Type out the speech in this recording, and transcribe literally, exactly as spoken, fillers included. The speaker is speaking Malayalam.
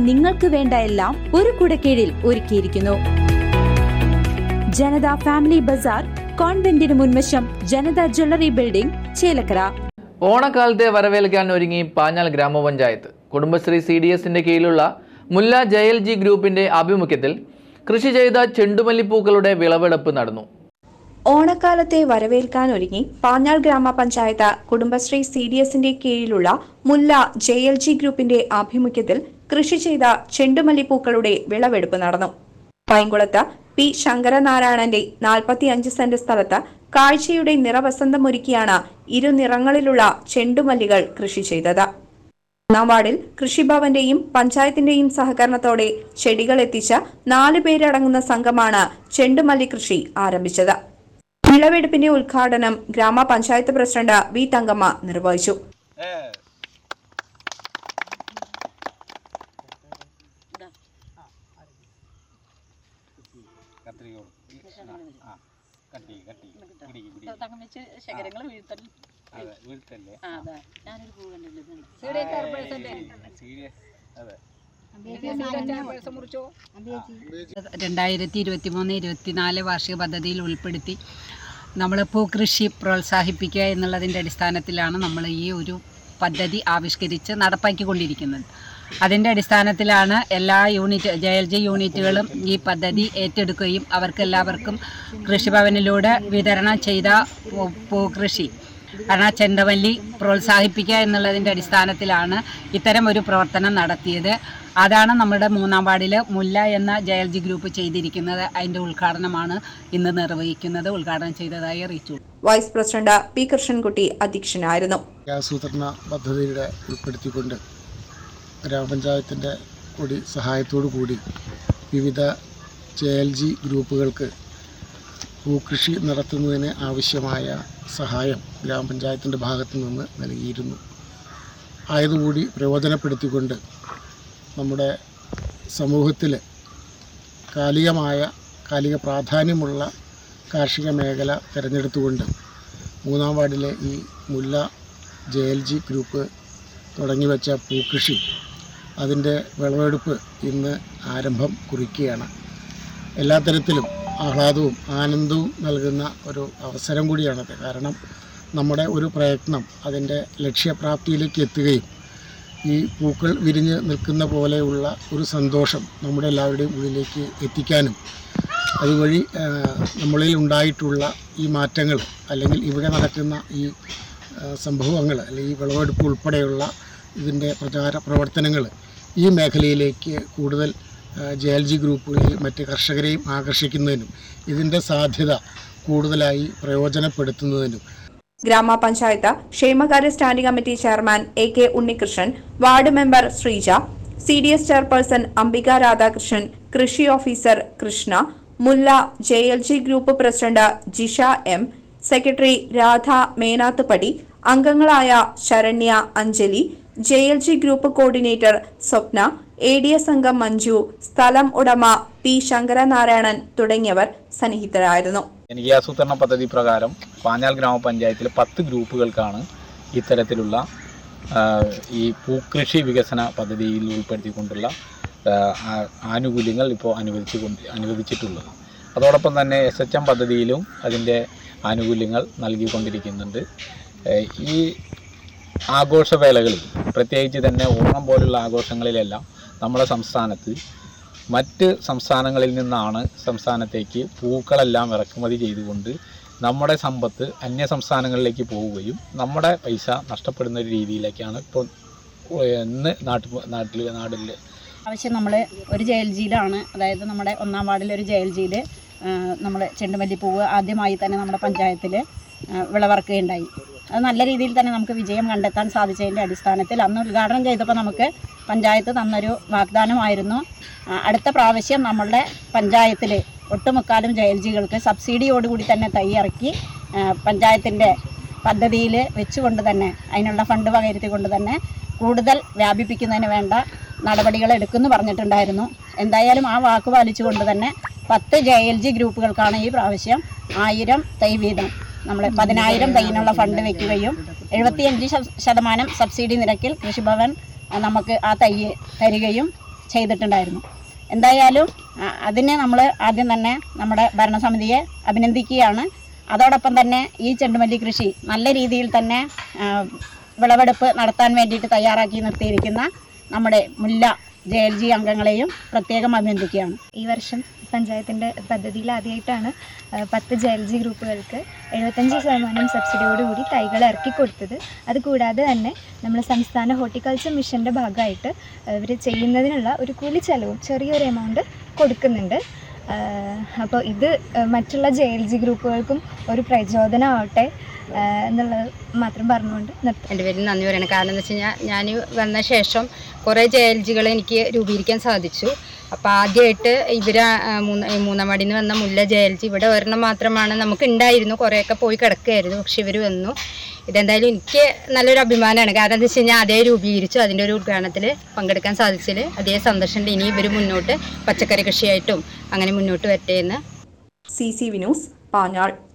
നിങ്ങൾക്ക് വേണ്ട എല്ലാം ഒരു കുടക്കീഴിൽ ഒരുക്കിയിരിക്കുന്നു. ജനത ഫാമിലി ബസാർ, കോൺവെന്റിന് മുൻവശം, ജനത ജ്വല്ലറി ബിൽഡിംഗ്, ചേലക്കര. ഓണക്കാലത്തെ വരവേൽക്കാൻ ഒരുങ്ങി പാഞ്ഞാൽ ഗ്രാമപഞ്ചായത്ത്. കുടുംബശ്രീ സി ഡി എസിന്റെ കീഴിലുള്ള മുല്ല ജെ എൽ ജി ഗ്രൂപ്പിന്റെ ആഭിമുഖ്യത്തിൽ കൃഷി ചെയ്ത ചെണ്ടുമല്ലിപ്പൂക്കളുടെ വിളവെടുപ്പ് നടന്നു. ഓണക്കാലത്തെ വരവേൽക്കാൻ ഒരുങ്ങി പാഞ്ഞാൽ ഗ്രാമപഞ്ചായത്ത് കുടുംബശ്രീ സി ഡി എസിന്റെ കീഴിലുള്ള മുല്ല ജെ എൽ ജി ഗ്രൂപ്പിന്റെ ആഭിമുഖ്യത്തിൽ കൃഷി ചെയ്ത ചെണ്ടുമല്ലിപ്പൂക്കളുടെ വിളവെടുപ്പ് നടന്നു. പൈങ്കുളത്ത് പി ശങ്കരനാരായണന്റെ നാൽപ്പത്തിയഞ്ച് സെന്റ് സ്ഥലത്ത് കാഴ്ചയുടെ നിറവസന്തമൊരുക്കിയാണ് ഇരുനിറങ്ങളിലുള്ള ചെണ്ടുമല്ലികൾ കൃഷി ചെയ്തത്. ഒന്നാം വാർഡിൽ കൃഷിഭവന്റെയും പഞ്ചായത്തിന്റെയും സഹകരണത്തോടെ ചെടികൾ എത്തിച്ച നാല് പേരടങ്ങുന്ന സംഘമാണ് ചെണ്ടുമല്ലി കൃഷി ആരംഭിച്ചത്. വിളവെടുപ്പിന്റെ ഉദ്ഘാടനം ഗ്രാമപഞ്ചായത്ത് പ്രസിഡന്റ് വി തങ്കമ്മ നിർവഹിച്ചു. രണ്ടായിരത്തി ഇരുപത്തി മൂന്ന് ഇരുപത്തിനാല് വാർഷിക പദ്ധതിയിൽ ഉൾപ്പെടുത്തി നമ്മൾ പൂക്കൃഷി പ്രോത്സാഹിപ്പിക്കുക എന്നുള്ളതിൻ്റെ അടിസ്ഥാനത്തിലാണ് നമ്മൾ ഈ ഒരു പദ്ധതി ആവിഷ്കരിച്ച് നടപ്പാക്കിക്കൊണ്ടിരിക്കുന്നത്. അതിൻ്റെ അടിസ്ഥാനത്തിലാണ് എല്ലാ യൂണിറ്റ് ജെ എൽ ജി യൂണിറ്റുകളും ഈ പദ്ധതി ഏറ്റെടുക്കുകയും അവർക്കെല്ലാവർക്കും കൃഷിഭവനിലൂടെ വിതരണം ചെയ്ത പൂക്കൃഷി കാരണം ചെണ്ടുമല്ലി പ്രോത്സാഹിപ്പിക്കുക എന്നുള്ളതിൻ്റെ അടിസ്ഥാനത്തിലാണ് ഇത്തരം ഒരു പ്രവർത്തനം നടത്തിയത്. അതാണ് നമ്മുടെ മൂന്നാം വാർഡിൽ മുല്ല എന്ന ജെ എൽ ജി ഗ്രൂപ്പ് ചെയ്തിരിക്കുന്നത്. അതിൻ്റെ ഉദ്ഘാടനമാണ് ഇന്ന് നിർവഹിക്കുന്നത്. ഉദ്ഘാടനം ചെയ്തതായി അറിയിച്ചു. വൈസ് പ്രസിഡന്റ് പി കൃഷ്ണൻകുട്ടി അധ്യക്ഷനായിരുന്നു. ആസൂത്രണ പദ്ധതിയുടെ ഉൾപ്പെടുത്തിക്കൊണ്ട് ഗ്രാമപഞ്ചായത്തിൻ്റെ കൂടി സഹായത്തോടു കൂടി വിവിധ ജെ എൽ ജി ഗ്രൂപ്പുകൾക്ക് പൂക്കൃഷി നടത്തുന്നതിന് ആവശ്യമായ സഹായം ഗ്രാമപഞ്ചായത്തിൻ്റെ ഭാഗത്തു നിന്ന് നൽകിയിരുന്നു. ആയതുകൂടി പ്രയോജനപ്പെടുത്തിക്കൊണ്ട് നമ്മുടെ സമൂഹത്തിൽ കാലികമായ കാലിക പ്രാധാന്യമുള്ള കാർഷിക മേഖല തിരഞ്ഞെടുത്തുകൊണ്ട് മൂന്നാം വാർഡിലെ ഈ മുല്ല ജെ എൽ ജി ഗ്രൂപ്പ് തുടങ്ങി വെച്ച പൂക്കൃഷി അതിൻ്റെ വിളവെടുപ്പ് ഇന്ന് ആരംഭം കുറിക്കുകയാണ്. എല്ലാ തരത്തിലും ആഹ്ലാദവും ആനന്ദവും നൽകുന്ന ഒരു അവസരം കൂടിയാണത്. കാരണം നമ്മുടെ ഒരു പ്രയത്നം അതിൻ്റെ ലക്ഷ്യപ്രാപ്തിയിലേക്ക് എത്തുകയും ഈ പൂക്കൾ വിരിഞ്ഞ് നിൽക്കുന്ന പോലെയുള്ള ഒരു സന്തോഷം നമ്മുടെ എല്ലാവരുടെയും ഉള്ളിലേക്ക് എത്തിക്കാനും അതുവഴി നമ്മളിൽ ഉണ്ടായിട്ടുള്ള ഈ മാറ്റങ്ങൾ അല്ലെങ്കിൽ ഇവിടെ നടക്കുന്ന ഈ സംഭവങ്ങൾ അല്ലെങ്കിൽ ഈ വിളവെടുപ്പ് ഉൾപ്പെടെയുള്ള ഇതിൻ്റെ പ്രചാര പ്രവർത്തനങ്ങൾ ഈ മേഖലയിലേക്ക് കൂടുതൽ ജെ എൽ ജി ഗ്രൂപ്പുകളെയും മറ്റ് കർഷകരെയും ആകർഷിക്കുന്നതിനും ഇതിൻ്റെ സാധ്യത കൂടുതലായി പ്രയോജനപ്പെടുത്തുന്നതിനും ഗ്രാമപഞ്ചായത്ത് ക്ഷേമകാര്യ standing committee chairman A K Unnikrishnan, ward member Sreeja, C D S chairperson Ambika Radhakrishnan, കൃഷി officer Krishna, Mulla J L G group president Jisha M, secretary Radha Menathupadi, അംഗങ്ങളായ Saranya, Anjali, J L G group coordinator Swapna, A D S അംഗം മഞ്ജു, സ്ഥലം ഉടമ പി ശങ്കരനാരായണൻ തുടങ്ങിയവർ സന്നിഹിതരായിരുന്നു. ജനകീയാസൂത്രണ പദ്ധതി പ്രകാരം പാഞ്ഞാൽ ഗ്രാമപഞ്ചായത്തിലെ പത്ത് ഗ്രൂപ്പുകൾക്കാണ് ഇത്തരത്തിലുള്ള ഈ പൂക്കൃഷി വികസന പദ്ധതിയിൽ ഉൾപ്പെടുത്തിക്കൊണ്ടുള്ള ആനുകൂല്യങ്ങൾ ഇപ്പോൾ അനുവദിച്ചു കൊണ്ട് അനുവദിച്ചിട്ടുള്ളത്. അതോടൊപ്പം തന്നെ എസ് എച്ച് എം പദ്ധതിയിലും അതിൻ്റെ ആനുകൂല്യങ്ങൾ നൽകിക്കൊണ്ടിരിക്കുന്നുണ്ട്. ഈ ആഘോഷവേളകളിൽ പ്രത്യേകിച്ച് തന്നെ ഓണം പോലുള്ള ആഘോഷങ്ങളിലെല്ലാം നമ്മുടെ സംസ്ഥാനത്ത് മറ്റ് സംസ്ഥാനങ്ങളിൽ നിന്നാണ് സംസ്ഥാനത്തേക്ക് പൂക്കളെല്ലാം ഇറക്കുമതി ചെയ്തുകൊണ്ട് നമ്മുടെ സമ്പത്ത് അന്യ സംസ്ഥാനങ്ങളിലേക്ക് പോവുകയും നമ്മുടെ പൈസ നഷ്ടപ്പെടുന്ന ഒരു രീതിയിലേക്കാണ് ഇപ്പോൾ ഇന്ന് നാട്ടിൽ നാട്ടിൽ നാടിൽ ആവശ്യം. നമ്മൾ ഒരു ജെ എൽ ജിയിലാണ്, അതായത് നമ്മുടെ ഒന്നാം വാർഡിൽ ഒരു ജെ എൽ ജിയിൽ നമ്മൾ ചെണ്ടുമല്ലിപ്പൂവ് ആദ്യമായി തന്നെ നമ്മുടെ പഞ്ചായത്തിൽ വിളവറക്കുകയുണ്ടായി. അത് നല്ല രീതിയിൽ തന്നെ നമുക്ക് വിജയം കണ്ടെത്താൻ സാധിച്ചതിൻ്റെ അടിസ്ഥാനത്തിൽ അന്ന് ഉദ്ഘാടനം ചെയ്തപ്പോൾ നമുക്ക് പഞ്ചായത്ത് തന്നൊരു വാഗ്ദാനമായിരുന്നു, അടുത്ത പ്രാവശ്യം നമ്മളുടെ പഞ്ചായത്തിൽ ഒട്ടുമുക്കാലും ജെ എൽ ജികൾക്ക് സബ്സിഡിയോടുകൂടി തന്നെ തൈ ഇറക്കി പഞ്ചായത്തിൻ്റെ പദ്ധതിയിൽ വെച്ചുകൊണ്ട് തന്നെ അതിനുള്ള ഫണ്ട് വകയിരുത്തിക്കൊണ്ട് തന്നെ കൂടുതൽ വ്യാപിപ്പിക്കുന്നതിന് വേണ്ട നടപടികൾ എടുക്കുമെന്ന് പറഞ്ഞിട്ടുണ്ടായിരുന്നു. എന്തായാലും ആ വാക്ക് പാലിച്ചുകൊണ്ട് തന്നെ പത്ത് ജെ എൽ ജി ഗ്രൂപ്പുകൾക്കാണ് ഈ പ്രാവശ്യം ആയിരം തൈ വീതം നമ്മൾ പതിനായിരം തൈയിനുള്ള ഫണ്ട് വയ്ക്കുകയും എഴുപത്തിയഞ്ച് ശതമാനം സബ്സിഡി നിരക്കിൽ കൃഷിഭവൻ നമുക്ക് ആ തൈ തരികയും ചെയ്തിട്ടുണ്ടായിരുന്നു. എന്തായാലും അതിനെ നമ്മൾ ആദ്യം തന്നെ നമ്മുടെ ഭരണസമിതിയെ അഭിനന്ദിക്കുകയാണ്. അതോടൊപ്പം തന്നെ ഈ ചെണ്ടുമല്ലി കൃഷി നല്ല രീതിയിൽ തന്നെ വിളവെടുപ്പ് നടത്താൻ വേണ്ടിയിട്ട് തയ്യാറാക്കി നിർത്തിയിരിക്കുന്ന നമ്മുടെ മുല്ല ജെ എൽ ജി അംഗങ്ങളെയും പ്രത്യേകം അഭിനന്ദിക്കുകയാണ്. ഈ വർഷം പഞ്ചായത്തിൻ്റെ പദ്ധതിയിൽ ആദ്യമായിട്ടാണ് പത്ത് ജെ എൽ ജി ഗ്രൂപ്പുകൾക്ക് എഴുപത്തഞ്ച് ശതമാനം സബ്സിഡിയോടുകൂടി തൈകൾ ഇറക്കി കൊടുത്തത്. അതുകൂടാതെ തന്നെ നമ്മൾ സംസ്ഥാന ഹോർട്ടിക്കൾച്ചർ മിഷൻ്റെ ഭാഗമായിട്ട് ഇവർ ചെയ്യുന്നതിനുള്ള ഒരു കൂലി ചെലവും ചെറിയൊരു എമൗണ്ട് കൊടുക്കുന്നുണ്ട്. അപ്പോൾ ഇത് മറ്റുള്ള ജെ എൽ ജി ഗ്രൂപ്പുകൾക്കും ഒരു പ്രചോദനമാവട്ടെ എന്നുള്ളത് മാത്രം പറഞ്ഞുകൊണ്ട് നിർത്തും. എൻ്റെ പേരിൽ നന്ദി പറയണം. കാരണം എന്താ വെച്ച് കഴിഞ്ഞാൽ ഞാൻ വന്ന ശേഷം കുറേ ജെ എൽ ജികളെ എനിക്ക് രൂപീകരിക്കാൻ സാധിച്ചു. അപ്പോൾ ആദ്യമായിട്ട് ഇവർ മൂന്ന് മൂന്നാം വാർഡിൽ നിന്ന് വന്ന മുല്ല ജെ എൽ ജി ഇവിടെ ഒരെണ്ണം മാത്രമാണ് നമുക്ക് ഉണ്ടായിരുന്നു, കുറേയൊക്കെ പോയി കിടക്കുകയായിരുന്നു. പക്ഷെ ഇവർ വന്നു. ഇതെന്തായാലും എനിക്ക് നല്ലൊരു അഭിമാനമാണ്. കാരണം എന്താ വെച്ച് കഴിഞ്ഞാൽ അതേ രൂപീകരിച്ചു, അതിൻ്റെ ഒരു ഉദ്ഘാടനത്തിൽ പങ്കെടുക്കാൻ സാധിച്ചതിൽ അതേ സന്തോഷമുണ്ട്. ഇനി ഇവർ മുന്നോട്ട് പച്ചക്കറി കൃഷിയായിട്ടും അങ്ങനെ മുന്നോട്ട് വരട്ടെ എന്ന്. C C V news, Panjal.